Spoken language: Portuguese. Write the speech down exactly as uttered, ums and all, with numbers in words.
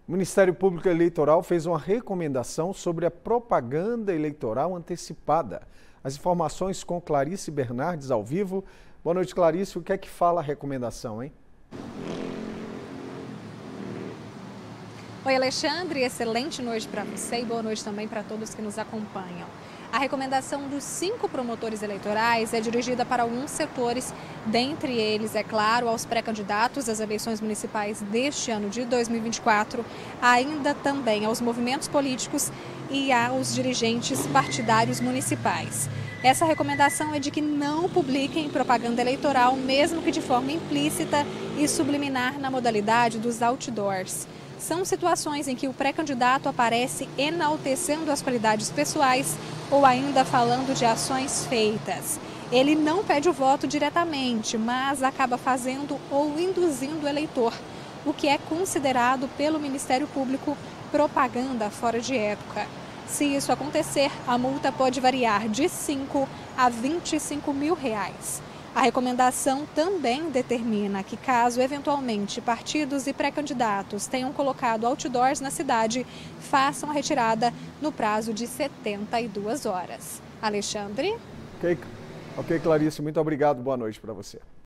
O Ministério Público Eleitoral fez uma recomendação sobre a propaganda eleitoral antecipada. As informações com Clarice Bernardes ao vivo. Boa noite, Clarice. O que é que fala a recomendação, hein? Oi, Alexandre. Excelente noite para você e boa noite também para todos que nos acompanham. A recomendação dos cinco promotores eleitorais é dirigida para alguns setores, dentre eles, é claro, aos pré-candidatos às eleições municipais deste ano de dois mil e vinte e quatro, ainda também aos movimentos políticos e aos dirigentes partidários municipais. Essa recomendação é de que não publiquem propaganda eleitoral, mesmo que de forma implícita e subliminar na modalidade dos outdoors. São situações em que o pré-candidato aparece enaltecendo as qualidades pessoais ou ainda falando de ações feitas. Ele não pede o voto diretamente, mas acaba fazendo ou induzindo o eleitor, o que é considerado pelo Ministério Público propaganda fora de época. Se isso acontecer, a multa pode variar de cinco a vinte e cinco mil reais. A recomendação também determina que, caso eventualmente partidos e pré-candidatos tenham colocado outdoors na cidade, façam a retirada no prazo de setenta e duas horas. Alexandre? Ok, ok, Clarice, muito obrigado. Boa noite para você.